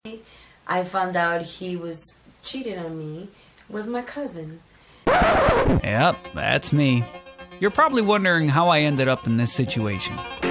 I found out he was cheating on me with my cousin. Yep, that's me. You're probably wondering how I ended up in this situation.